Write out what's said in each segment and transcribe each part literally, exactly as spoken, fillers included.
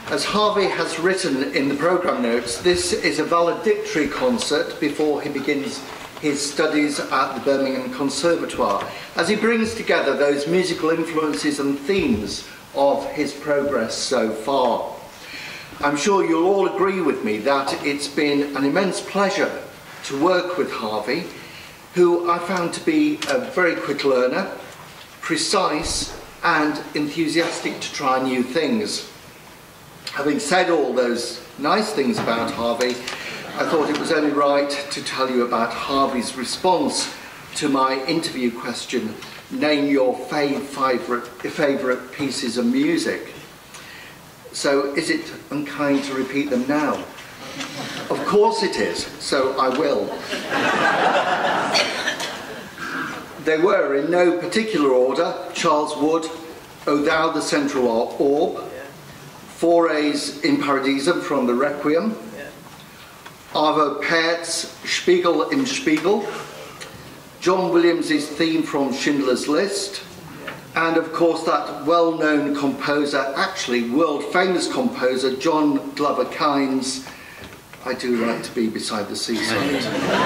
As Harvey has written in the programme notes, this is a valedictory concert before he begins his studies at the Birmingham Conservatoire, as he brings together those musical influences and themes of his progress so far. I'm sure you'll all agree with me that it's been an immense pleasure to work with Harvey, who I found to be a very quick learner, precise and enthusiastic to try new things. Having said all those nice things about Harvey, I thought it was only right to tell you about Harvey's response to my interview question, name your favourite favourite pieces of music. So is it unkind to repeat them now? Of course it is, so I will. They were, in no particular order, Charles Wood, O Thou the Central Orb, Forays in Paradisum from the Requiem, yeah. Arvo Pärdt's Spiegel im Spiegel, John Williams' theme from Schindler's List, yeah. And of course that well-known composer, actually world-famous composer, John Glover Kynes' I Do Like to Be Beside the Seaside.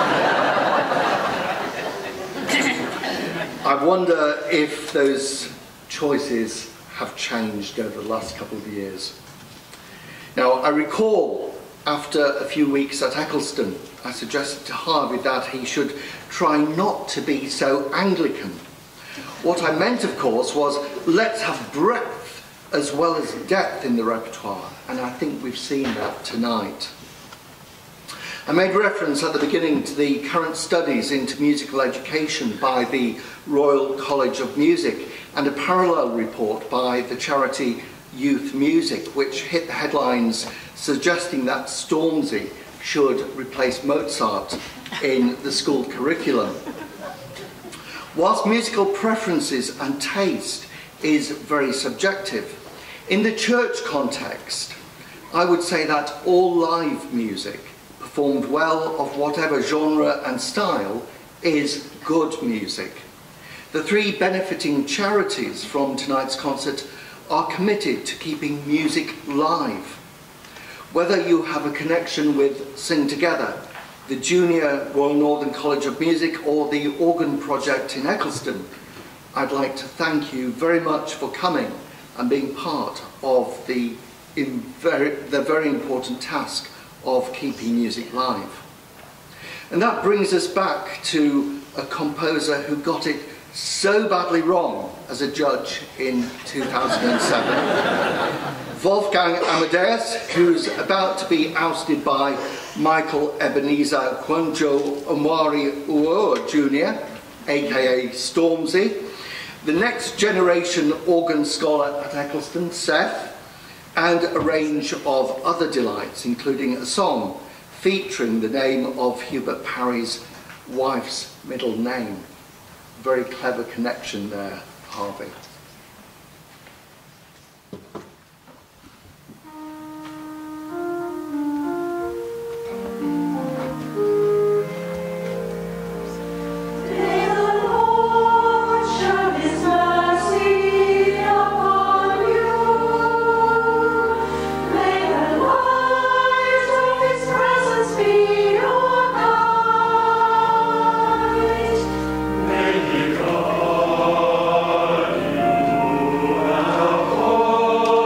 I wonder if those choices have changed over the last couple of years. Now, I recall after a few weeks at Eccleston, I suggested to Harvey that he should try not to be so Anglican. What I meant, of course, was let's have breadth as well as depth in the repertoire, and I think we've seen that tonight. I made reference at the beginning to the current studies into musical education by the Royal College of Music and a parallel report by the charity Youth Music, which hit the headlines suggesting that Stormzy should replace Mozart in the school curriculum. Whilst musical preferences and taste is very subjective, in the church context, I would say that all live music, performed well of whatever genre and style, is good music. The three benefiting charities from tonight's concert are committed to keeping music live. Whether you have a connection with Sing Together, the Junior Royal Northern College of Music, or the Organ Project in Eccleston, I'd like to thank you very much for coming and being part of the, in very, the very important task of keeping music live. And that brings us back to a composer who got it so badly wrong as a judge in two thousand seven. Wolfgang Amadeus, who's about to be ousted by Michael Ebenezer Kwanjo Omari Uo Junior, aka Stormzy, the next generation organ scholar at Eccleston, Seth, and a range of other delights, including a song featuring the name of Hubert Parry's wife's middle name. Very clever connection there, Harvey. Oh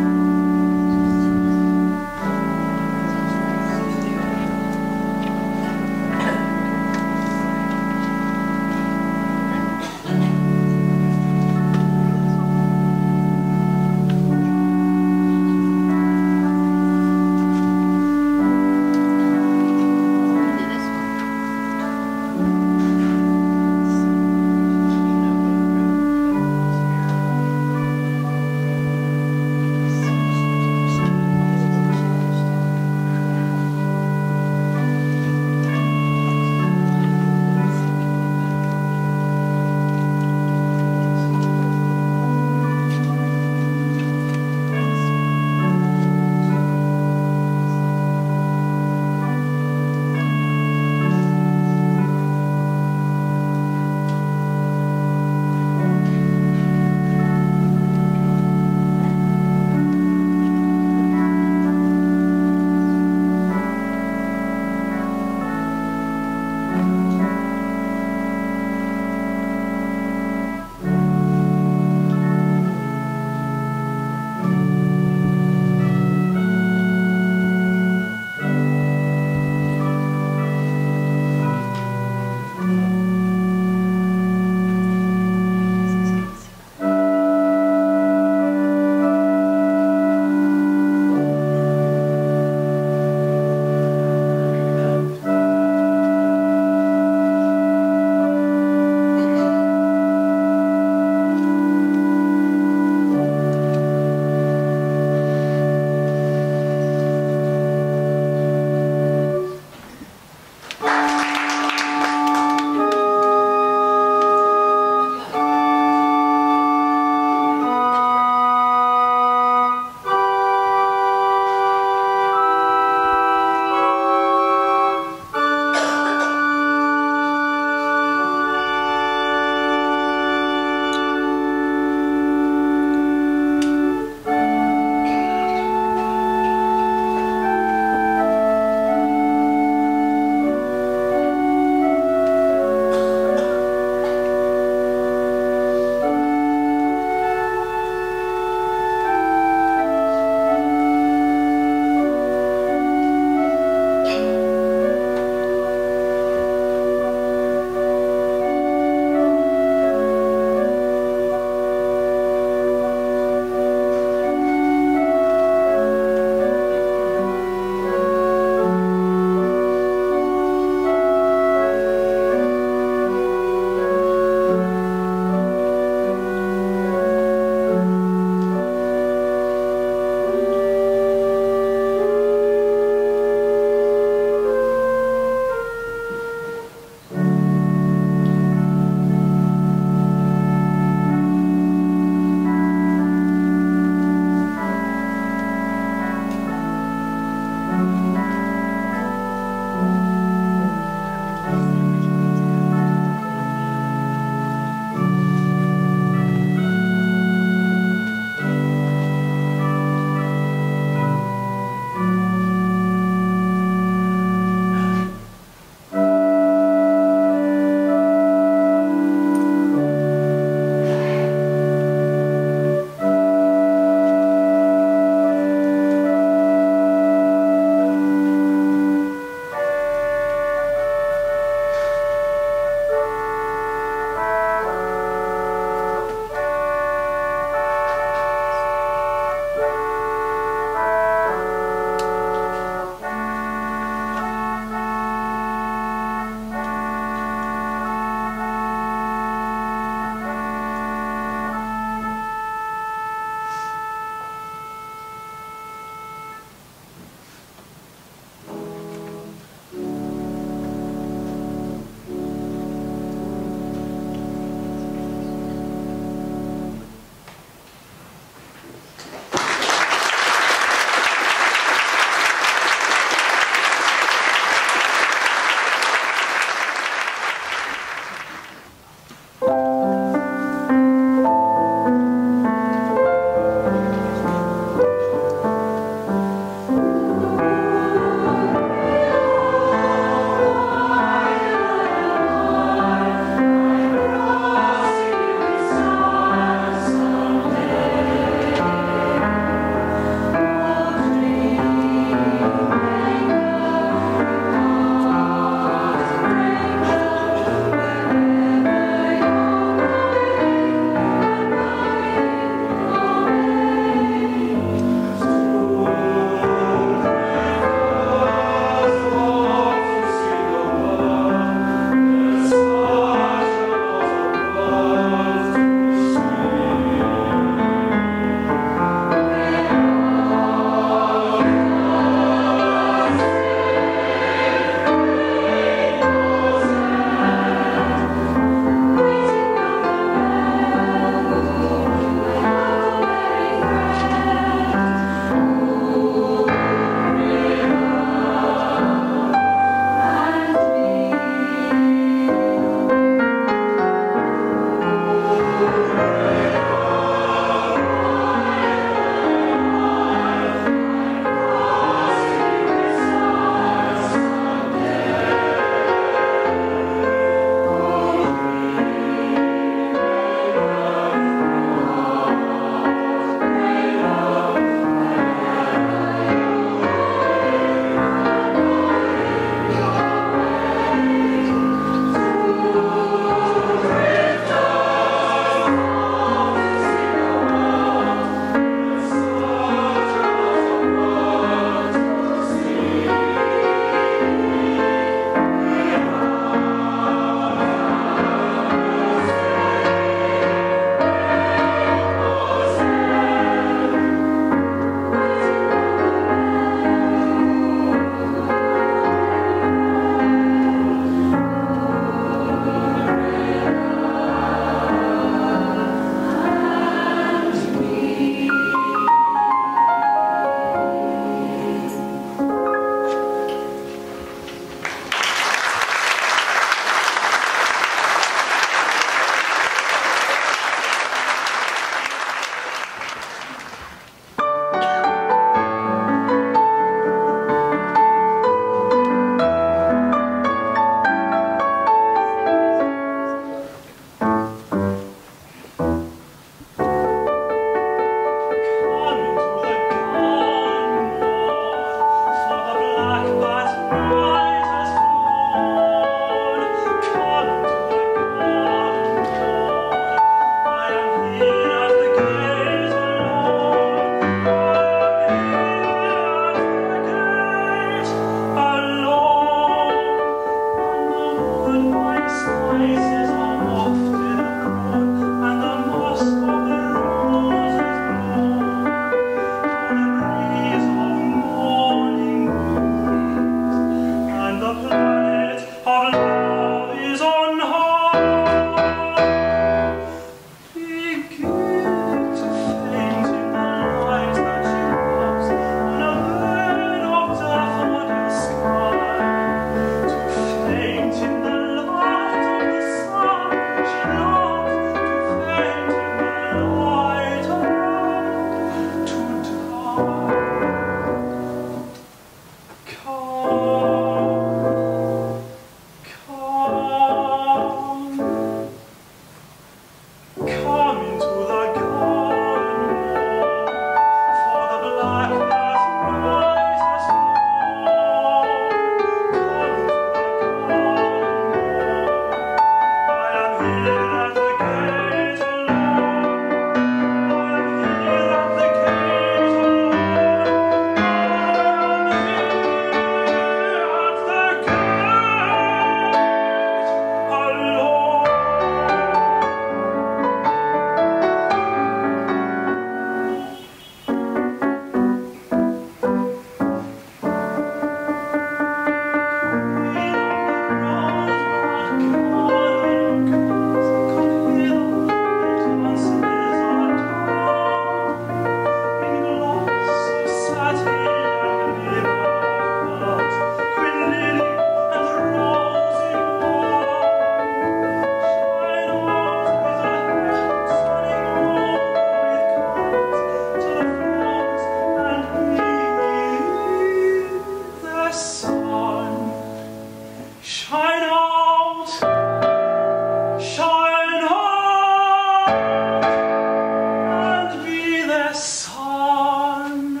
the sun.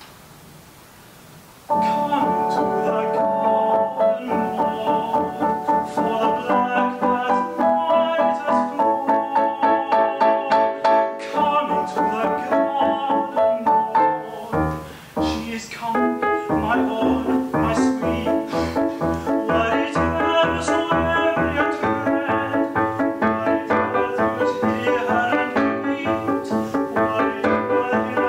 Come to the garden wall, for the blackbird's night has flown. Come into the garden wall, she is come, my own, my sweet. What it ever so ever your tread, what it was, but hear her and meet. What it was,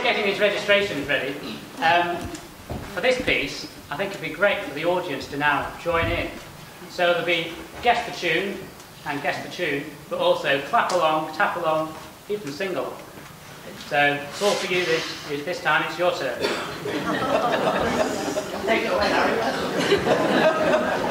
getting his registrations ready, um, for this piece, I think it'd be great for the audience to now join in. So there'll be guess the tune and guess the tune, but also clap along, tap along, even single. So it's all for you this, this time, it's your turn. Take it away, Harry.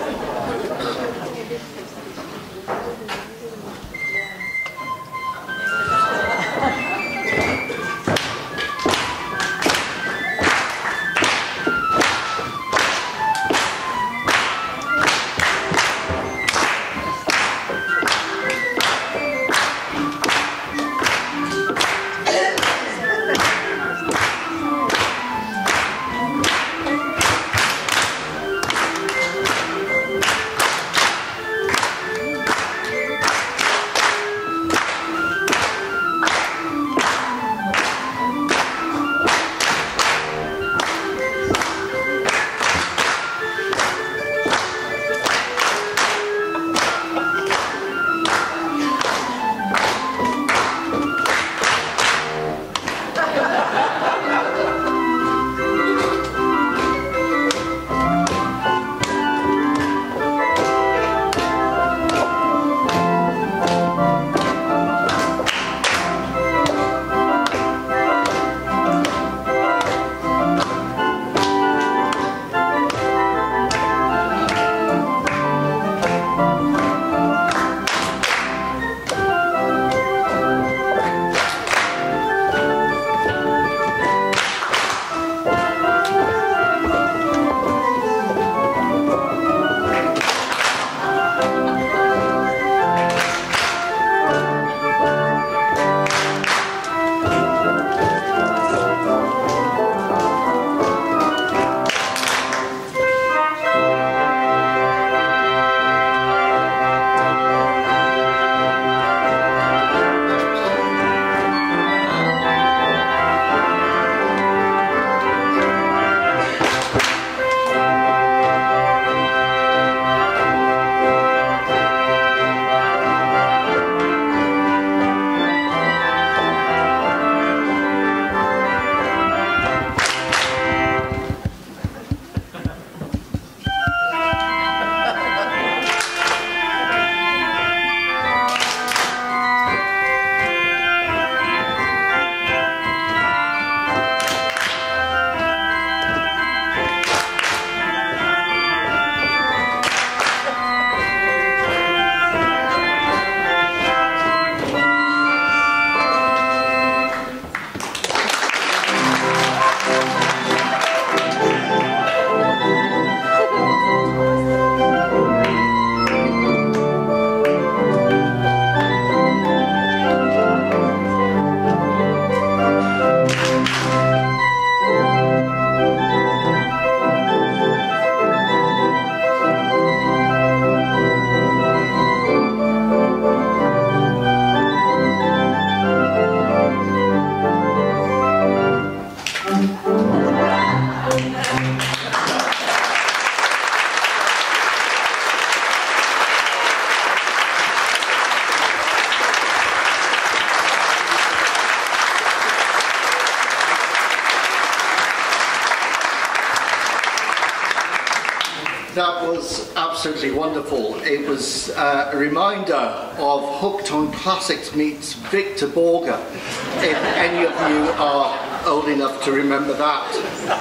That was absolutely wonderful. It was uh, a reminder of Hooked on Classics meets Victor Borger, if any of you are old enough to remember that.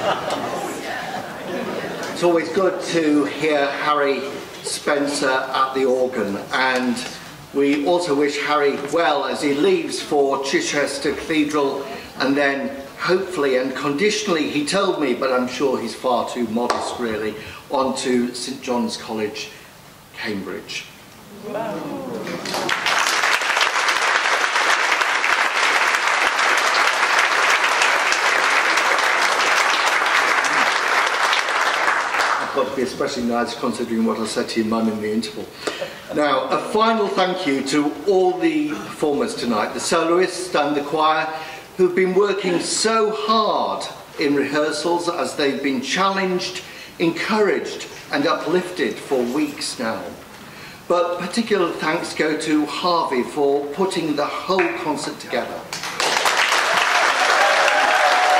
It's always good to hear Harry Spencer at the organ, and we also wish Harry well as he leaves for Chichester Cathedral, and then hopefully and conditionally, he told me, but I'm sure he's far too modest really, on to St John's College, Cambridge. Wow. I've got to be especially nice considering what I said to your mum in the interval. Now, a final thank you to all the performers tonight, the soloists and the choir, who've been working so hard in rehearsals as they've been challenged, encouraged and uplifted for weeks now. But particular thanks go to Harvey for putting the whole concert together.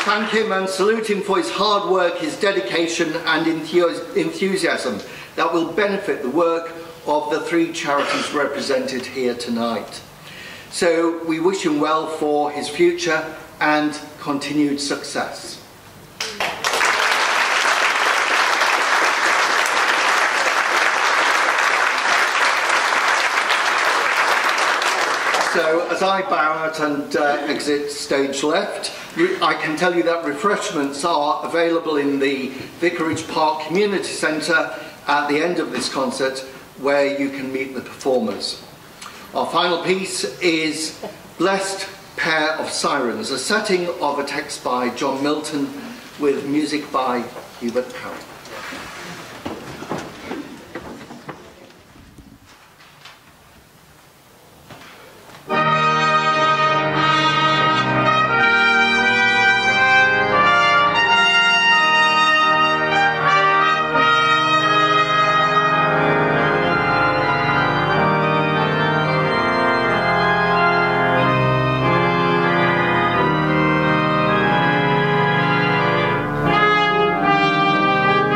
thank him and salute him for his hard work, his dedication and enthu- enthusiasm that will benefit the work of the three charities represented here tonight. So we wish him well for his future and continued success. So as I bow out and uh, exit stage left, I can tell you that refreshments are available in the Vicarage Park Community Centre at the end of this concert, where you can meet the performers. Our final piece is Blessed Pair of Sirens, a setting of a text by John Milton with music by Hubert Parry. Thank you.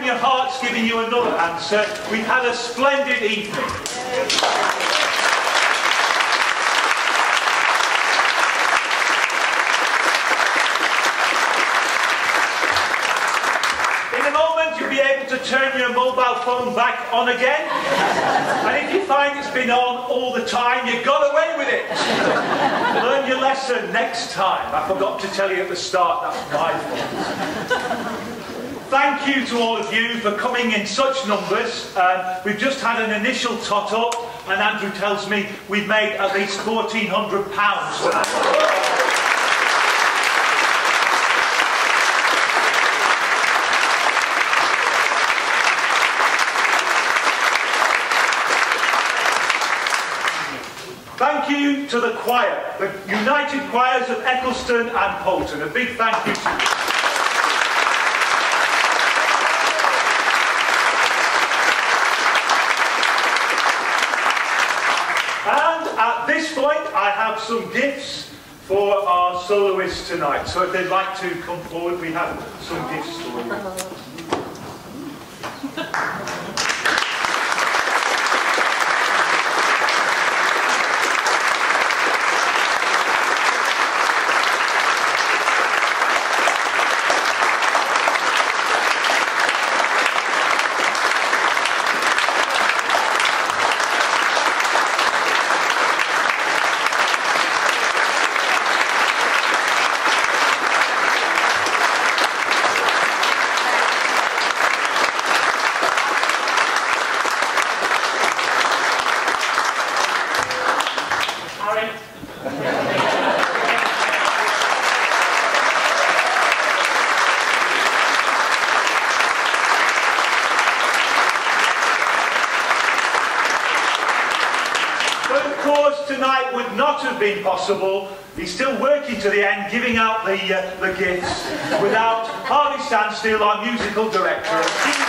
your heart's giving you another answer. We've had a splendid evening. You'll be able to turn your mobile phone back on again, and if you find it's been on all the time, you got away with it. Learn your lesson next time. I forgot to tell you at the start, that's my fault. Thank you to all of you for coming in such numbers. Um, we've just had an initial tot-up, and Andrew tells me we've made at least fourteen hundred pounds tonight. Thank you to the choir, the United Choirs of Eccleston and Poulton. A big thank you to you. And at this point, I have some gifts for our soloists tonight. So if they'd like to come forward, we have some gifts for you. Tonight would not have been possible. He's still working to the end, giving out the, uh, the gifts, without Harvey Standstill, our musical director.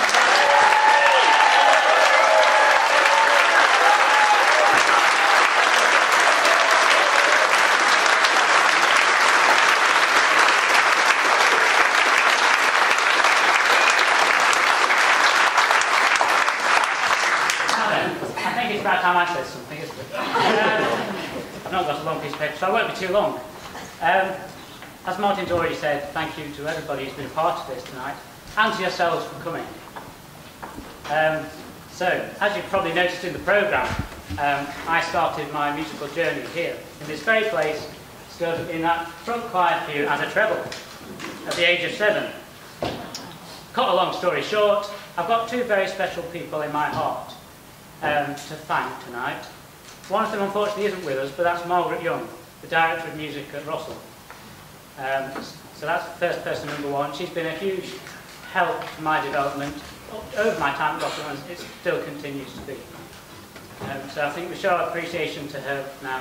I think it's about time I said something, isn't it? Um, I've not got a long piece of paper, so I won't be too long. Um, as Martin's already said, thank you to everybody who's been a part of this tonight, and to yourselves for coming. Um, so, as you've probably noticed in the programme, um, I started my musical journey here, in this very place, stood in that front choir pew as a treble, at the age of seven. Cut a long story short, I've got two very special people in my heart um, to thank tonight. One of them unfortunately isn't with us, but that's Margaret Young, the Director of Music at Russell. Um, so that's first person number one. She's been a huge help to my development over my time at Russell, and it still continues to be. Um, so I think we show our appreciation to her now.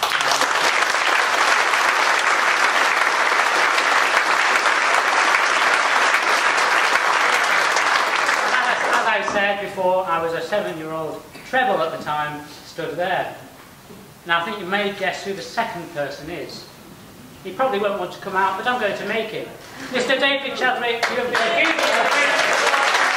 As I said before, I was a seven-year-old treble at the time, stood there. Now I think you may guess who the second person is. He probably won't want to come out, but I'm going to make him. Mister David Chadwick, you have been a beautiful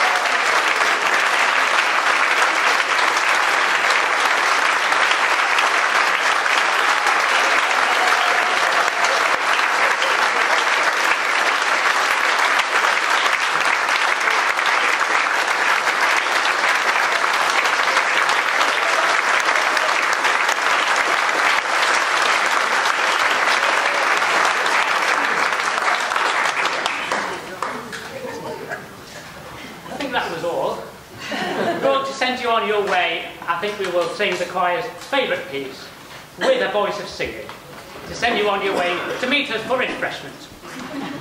on your way. I think we will sing the choir's favourite piece, With a Voice of Singing, to send you on your way to meet us for refreshment.